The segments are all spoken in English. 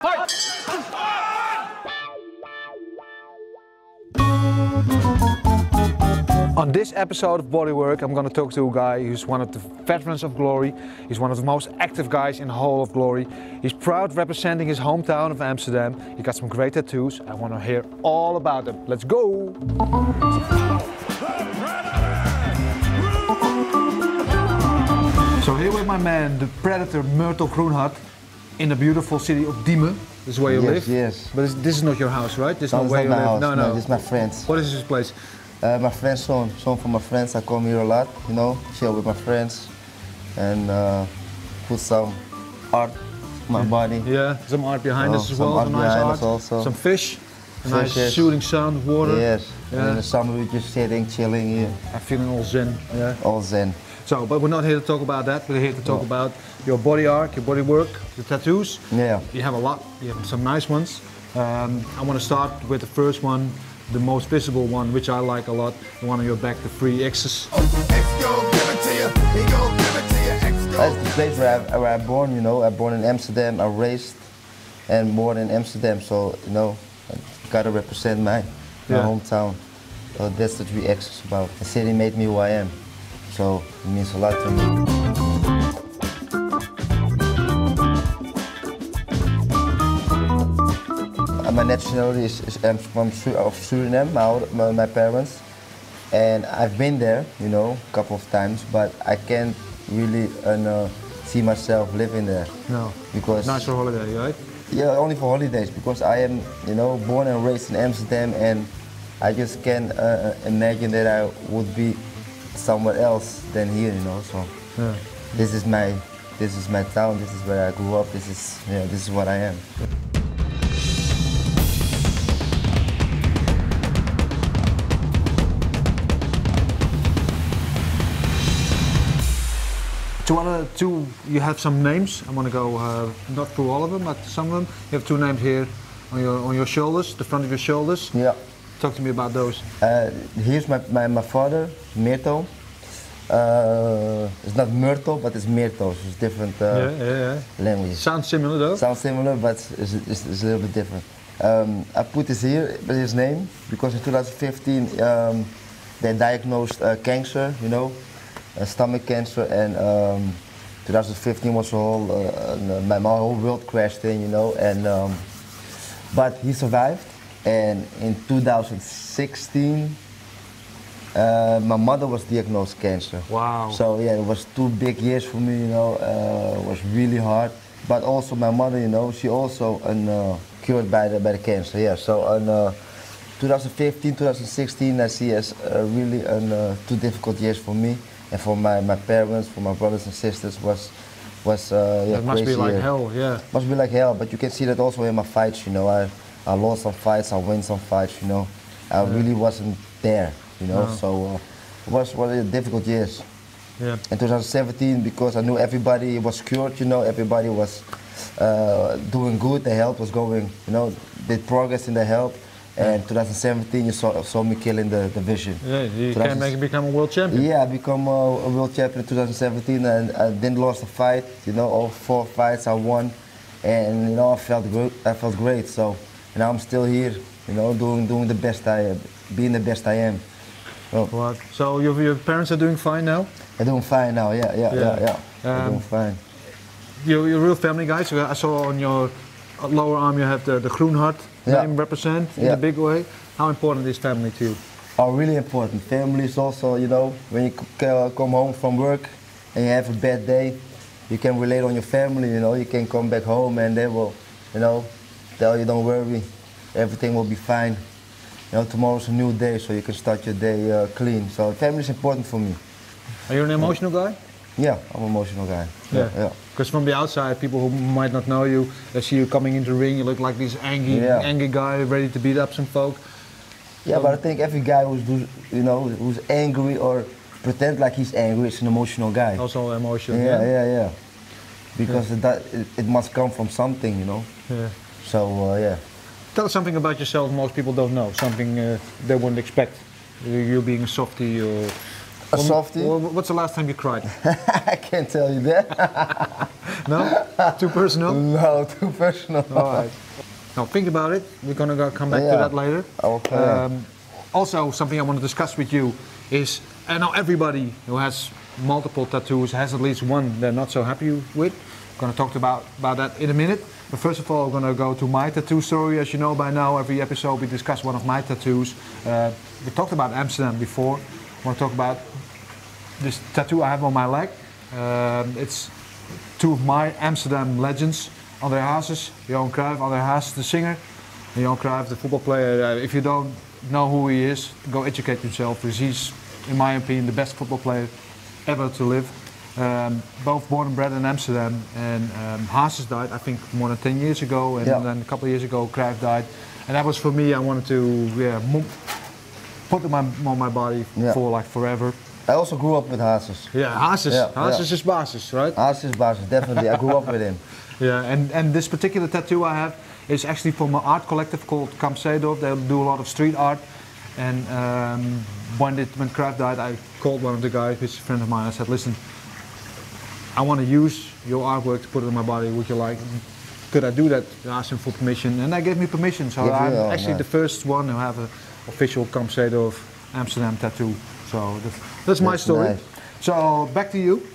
Fight! On this episode of Bodywork, I'm going to talk to a guy who's one of the veterans of Glory. He's one of the most active guys in the whole of Glory. He's proud representing his hometown of Amsterdam. He got some great tattoos. I want to hear all about them. Let's go! So here with my man, the Predator Myrtle Groenhart, in the beautiful city of Diemen. This is where you live? Yes. But this is not your house, right? This is not where you my live? house. No. This is my friends. What is this place? My friend's home for my friends. I come here a lot, you know, chill with my friends and put some art on my body. Yeah, some art behind us as well, some nice art. Also. Some fish, a nice shooting sound, water. Yes, yeah. and in the summer we're just sitting, chilling here. I'm feeling all zen. Yeah. All zen. So, but we're not here to talk about that. We're here to talk about your body art, your body work, the tattoos. Yeah. You have a lot. You have some nice ones. I want to start with the first one, the most visible one, which I like a lot. The one on your back, the 3 X's. That's the place where I'm born, you know. I'm born in Amsterdam. I raised and born in Amsterdam, so you know, I gotta represent my hometown. So that's the 3 X's about. The city made me who I am, so it means a lot to me. My nationality is from Suriname, my parents, and I've been there, you know, a couple of times, but I can't really see myself living there. No. Because nice for holiday, right? Yeah, only for holidays, because I am, you know, born and raised in Amsterdam, and I just can't imagine that I would be somewhere else than here, you know. So this is my town. This is where I grew up. This is what I am. You have some names. I want to go not through all of them, but some of them. You have 2 names here on your shoulders, the front of your shoulders. Yeah. Talk to me about those. Here's my father, Myrtle. It's not Myrtle, but it's Myrtle. So it's different language. Sounds similar though. Sounds similar, but it's a little bit different. I put this here with his name because in 2015 they diagnosed cancer, you know. Stomach cancer, and 2015 was my whole world crashed in, you know, and but he survived, and in 2016 my mother was diagnosed cancer. Wow. So yeah, it was 2 big years for me, you know. It was really hard, but also my mother, you know, she also cured by the cancer. Yeah, so in 2015, 2016 I see as really 2 difficult years for me. And for my parents, for my brothers and sisters, was it must be like year. hell, yeah. Must be like hell, but you can see that also in my fights, you know. I lost some fights, I win some fights, you know. I really wasn't there, you know. No. So it was difficult years. Yeah. In 2017, because I knew everybody was cured, you know, everybody was doing good, the health was going, you know, did progress in the health. And 2017, you saw me killing the division. Yeah, you can become a world champion. Yeah, I became a world champion in 2017, and I didn't lose a fight. You know, all 4 fights I won, and you know I felt good. I felt great. So now I'm still here. You know, doing the best being the best I am. What? So your parents are doing fine now? They're doing fine now. Yeah. They're doing fine. You're a real family guy. So I saw on your lower arm you have the Groenhart name represent in a big way. How important is family to you? Oh, really important. Family is also, you know, when you come home from work and you have a bad day, you can relate on your family, you know. You can come back home and they will, you know, tell you don't worry, everything will be fine. You know, tomorrow's a new day, so you can start your day clean. So family is important for me. Are you an emotional guy? Yeah, I'm an emotional guy. Yeah. Because from the outside, people who might not know you, they see you coming into the ring, you look like this angry guy ready to beat up some folk. Yeah, but I think every guy who's angry or pretend like he's angry is an emotional guy. Also emotional. Yeah. Because it must come from something, you know. Yeah. So yeah. Tell us something about yourself most people don't know, something they wouldn't expect. You being a softie or... A softie? What's the last time you cried? I can't tell you that. No? Too personal? No, too personal. All right. Now think about it. We're gonna come back to that later. Okay. Also, something I want to discuss with you is, I know everybody who has multiple tattoos has at least one they're not so happy with. I'm gonna talk about that in a minute. But first of all, I'm gonna go to my tattoo story. As you know by now, every episode we discuss one of my tattoos. We talked about Amsterdam before. I want to talk about this tattoo I have on my leg. It's two of my Amsterdam legends. André Hazes, Johan Cruijff. André Hazes, the singer. Johan Cruijff, the football player. If you don't know who he is, go educate yourself, because he's, in my opinion, the best football player ever to live. Both born and bred in Amsterdam, and Hazes died, I think, more than 10 years ago, and then a couple of years ago, Cruijff died. And that was for me, I wanted to put them on my body for like forever. I also grew up with Hazes. Yeah, Hazes. Hazes is basis, right? Hazes is basis, definitely. I grew up with him. Yeah, and this particular tattoo I have is actually from an art collective called Kamp Zeedorf. They do a lot of street art. And when Cruijff died, I called one of the guys, who's a friend of mine. I said, listen, I want to use your artwork to put it on my body. Would you like? Could I do that? I asked him for permission, and they gave me permission. So I'm actually the first one to have an official Kamp Zeedorf Amsterdam tattoo. So that's my story. Nice. So back to you.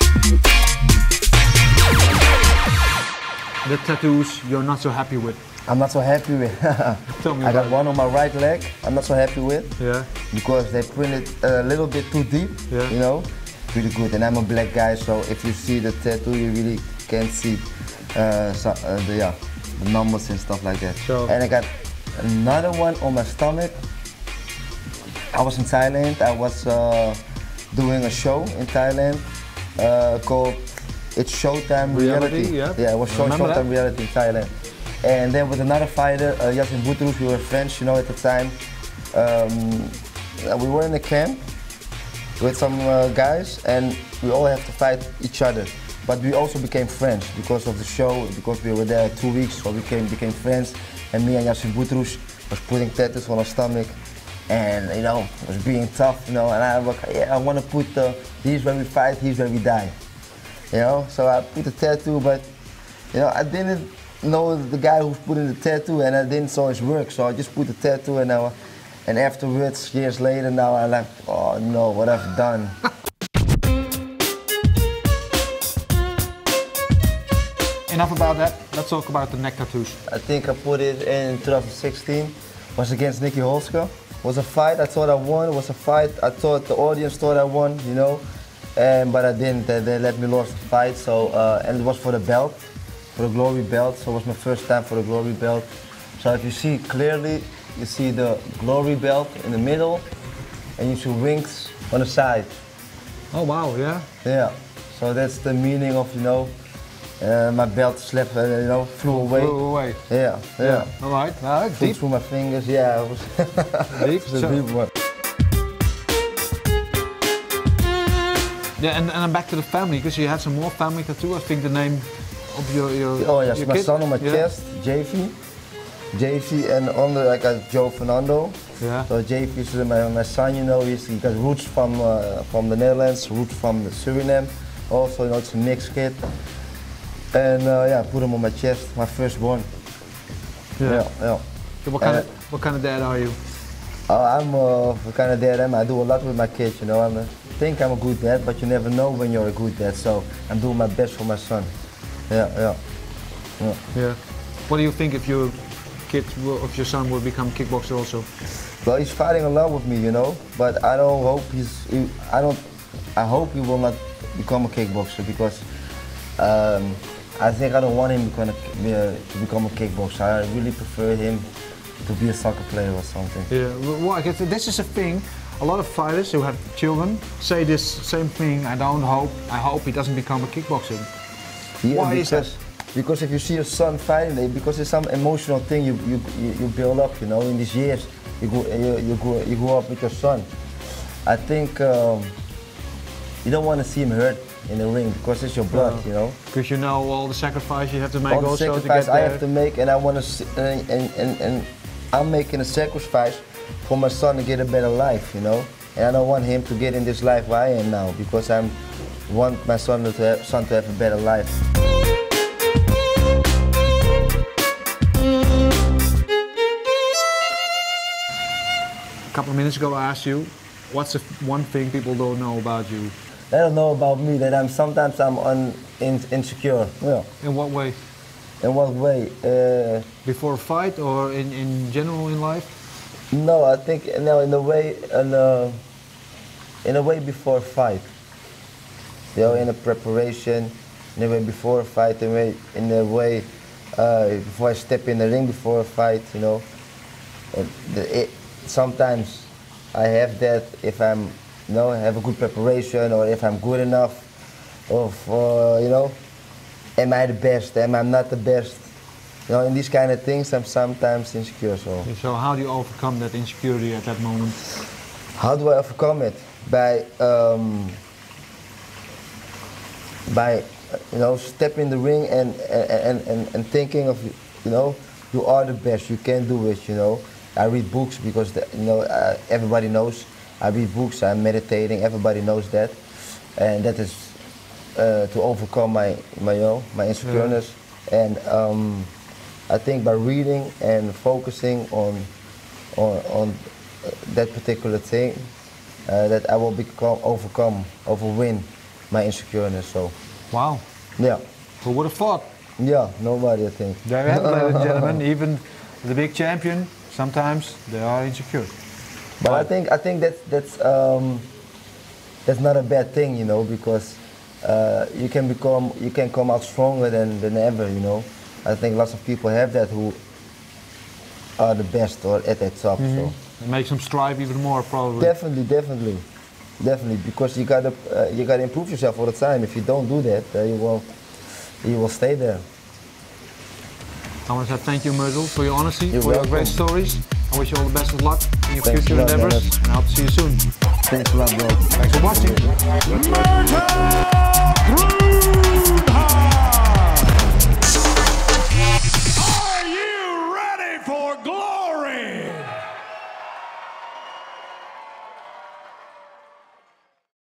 The tattoos you're not so happy with. I'm not so happy with. Tell me I got one on my right leg. I'm not so happy with. Yeah. Because they printed a little bit too deep. Yeah. You know, really good. And I'm a black guy, so if you see the tattoo, you really can't see the numbers and stuff like that. So. And I got another one on my stomach. I was in Thailand. I was doing a show in Thailand called It's Showtime Reality. Yeah, it was Showtime Reality in Thailand. And then with another fighter, Yasin Boutrous, we were friends, you know, at the time. We were in a camp with some guys, and we all have to fight each other. But we also became friends because of the show, because we were there 2 weeks, so we became friends. And me and Yasin Boutrous was putting tattoos on our stomach, and you know, was being tough, you know. And I was, I want to put here's where we fight, here's where we die, you know. So I put the tattoo, but you know, I didn't know the guy who's putting the tattoo, and I didn't saw his work, so I just put the tattoo, and afterwards, years later, now I'm like, oh no, what I've done. Enough about that. Let's talk about the neck tattoos. I think I put it in 2016. Was against Nicky Holzke. Was a fight. I thought I won. It was a fight. I thought the audience thought I won, you know, but I didn't. They let me lose the fight. So and it was for the belt, for the Glory belt. So it was my first time for the Glory belt. So if you see clearly, you see the Glory belt in the middle, and you see wings on the side. Oh wow, yeah. Yeah. So that's the meaning of, you know. My belt slipped, you know, flew away. Flew away. Yeah, yeah. All right. Flew through my fingers. Yeah, it was deep. It was a deep one. Yeah, and I'm back to the family, because you had some more family tattoos. I think the name of your oh yes, your my kid? son on my chest, JV, and under I got Joe Fernando. Yeah. So JV is my son, you know. He got roots from the Netherlands, roots from Suriname. Also, you know, it's a mixed kid. And yeah, I put him on my chest, my firstborn. Yeah. So what kind of dad are you? I'm what kind of dad I do a lot with my kids, you know. I think I'm a good dad, but you never know when you're a good dad. So I'm doing my best for my son. Yeah. What do you think if your if your son will become a kickboxer also? Well, he's fighting a lot with me, you know. But I don't hope I hope he will not become a kickboxer, because I think I don't want him to become a kickboxer. I really prefer him to be a soccer player or something. Yeah, well, I guess this is a thing. A lot of fighters who have children say this same thing. I hope he doesn't become a kickboxer. Yeah, why is that? Because if you see your son fighting, because it's some emotional thing you build up, you know, in these years. You grow up with your son. I think you don't want to see him hurt in the ring, because it's your blood, you know. Because you know all the sacrifice you have to make all the also sacrifice to get there. I have to make, and I want to, and I'm making a sacrifice for my son to get a better life, you know. And I don't want him to get in this life where I am now, because I want my son to have a better life. couple of minutes ago I asked you, what's the one thing people don't know about you? They don't know about me that sometimes I'm insecure. Yeah. In what way? In what way? Before a fight or in general in life? No, I think in a way before a fight. You know, in a preparation, in a way before a fight, in a way before I step in the ring before a fight. You know, sometimes I have that if I'm, you know, have a good preparation or if I'm good enough, or you know, am I the best? Am I not the best? You know, in these kind of things, I'm sometimes insecure. So how do you overcome that insecurity at that moment? How do I overcome it? By you know, step in the ring and thinking of, you know, you are the best. You can do it. You know, I read books because you know, everybody knows. I read books. I'm meditating. Everybody knows that, and that is to overcome my insecureness. Yeah. And I think by reading and focusing on that particular thing, that I will overwin my insecureness. So. Wow. Yeah. Who would have thought? Yeah, nobody, I think. There you have it, ladies and gentlemen. Even the big champion, sometimes they are insecure. But I think that's not a bad thing, you know, because you can come out stronger than ever, you know. I think lots of people have that who are the best or at that top. Mm-hmm. So it makes them strive even more, probably. Definitely, because you gotta improve yourself all the time. If you don't do that, you will stay there. I want to say thank you, Myrtle, for your honesty, You're for welcome. your great stories. I wish you all the best of luck in your Thanks future a lot, endeavors, Dennis. and I hope to see you soon. Thanks a lot, bro. Thanks for watching. Are you ready for glory?